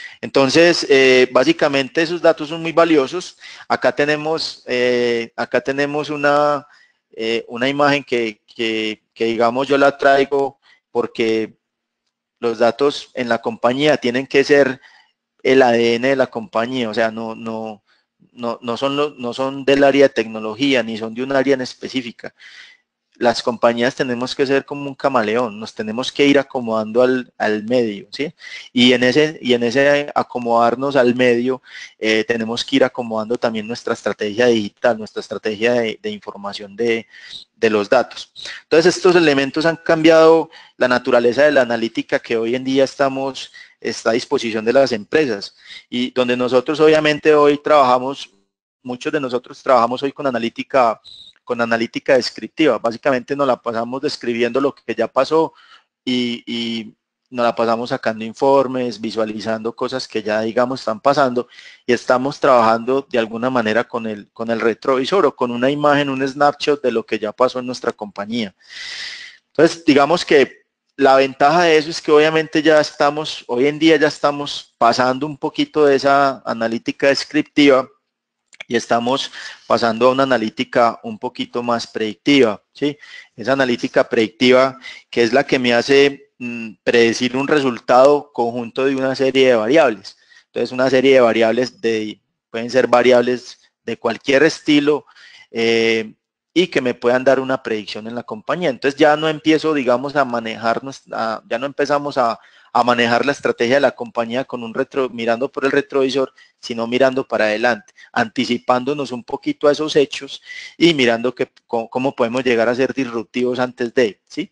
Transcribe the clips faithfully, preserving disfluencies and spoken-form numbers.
Entonces, eh, básicamente esos datos son muy valiosos. Acá tenemos, eh, acá tenemos una, eh, una imagen que, que, que, digamos, yo la traigo porque los datos en la compañía tienen que ser el A D N de la compañía, o sea, no, no, no, no, son, los, no son del área de tecnología, ni son de un área en específica. Las compañías tenemos que ser como un camaleón, nos tenemos que ir acomodando al, al medio, ¿sí? Y en ese, y en ese acomodarnos al medio, eh, tenemos que ir acomodando también nuestra estrategia digital, nuestra estrategia de, de información de, de los datos. Entonces, estos elementos han cambiado la naturaleza de la analítica que hoy en día estamos, está a disposición de las empresas y donde nosotros obviamente hoy trabajamos, muchos de nosotros trabajamos hoy con analítica con analítica descriptiva. Básicamente nos la pasamos describiendo lo que ya pasó y, y nos la pasamos sacando informes, visualizando cosas que ya, digamos, están pasando y estamos trabajando de alguna manera con el, con el retrovisor o con una imagen, un snapshot de lo que ya pasó en nuestra compañía. Entonces, digamos que la ventaja de eso es que obviamente ya estamos, hoy en día ya estamos pasando un poquito de esa analítica descriptiva y estamos pasando a una analítica un poquito más predictiva, ¿sí? Esa analítica predictiva que es la que me hace mmm, predecir un resultado conjunto de una serie de variables. Entonces, una serie de variables de, pueden ser variables de cualquier estilo eh, y que me puedan dar una predicción en la compañía. Entonces, ya no empiezo, digamos, a manejarnos, a, ya no empezamos a, a manejar la estrategia de la compañía con un retro, mirando por el retrovisor, sino mirando para adelante, anticipándonos un poquito a esos hechos y mirando que, cómo, cómo podemos llegar a ser disruptivos antes de, ¿sí?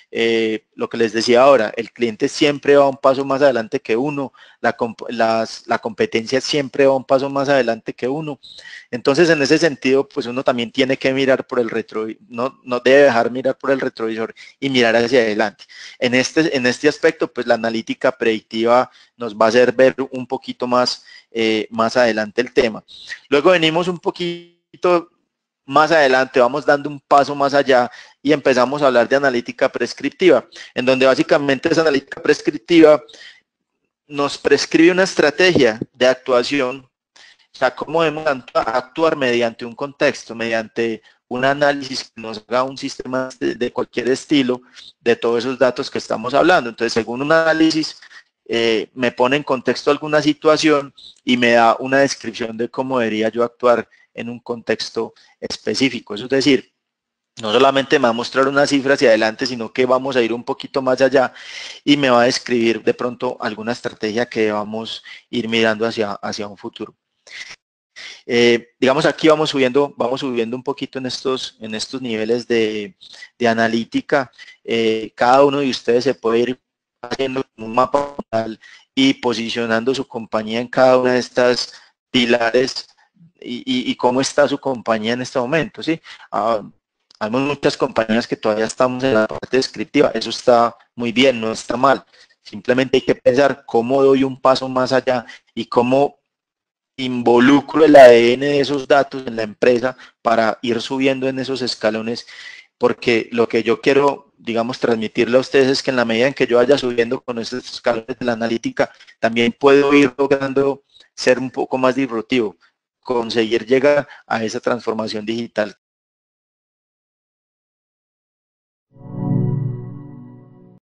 Eh, lo que les decía ahora, el cliente siempre va un paso más adelante que uno, la, las, la competencia siempre va un paso más adelante que uno. Entonces, en ese sentido, pues uno también tiene que mirar por el retrovisor, no, no debe dejar mirar por el retrovisor y mirar hacia adelante. En este, en este aspecto, pues la analítica predictiva nos va a hacer ver un poquito más, eh, más adelante el tema. Luego venimos un poquito más adelante, vamos dando un paso más allá y empezamos a hablar de analítica prescriptiva, en donde básicamente esa analítica prescriptiva nos prescribe una estrategia de actuación, o sea, cómo debemos actuar mediante un contexto, mediante un análisis que nos haga un sistema de, de cualquier estilo de todos esos datos que estamos hablando. Entonces, según un análisis, eh, me pone en contexto alguna situación y me da una descripción de cómo debería yo actuar en un contexto específico. Eso es decir, no solamente me va a mostrar una cifra hacia adelante, sino que vamos a ir un poquito más allá y me va a describir de pronto alguna estrategia que vamos a ir mirando hacia, hacia un futuro. Eh, digamos aquí vamos subiendo, vamos subiendo un poquito en estos, en estos niveles de, de analítica. Eh, cada uno de ustedes se puede ir haciendo un mapa y posicionando su compañía en cada una de estas pilares y, y, y cómo está su compañía en este momento, ¿sí? Ah, hay muchas compañías que todavía estamos en la parte descriptiva, eso está muy bien, no está mal. Simplemente hay que pensar cómo doy un paso más allá y cómo involucro el A D N de esos datos en la empresa para ir subiendo en esos escalones, porque lo que yo quiero, digamos, transmitirle a ustedes es que en la medida en que yo vaya subiendo con esos escalones de la analítica, también puedo ir logrando ser un poco más disruptivo, conseguir llegar a esa transformación digital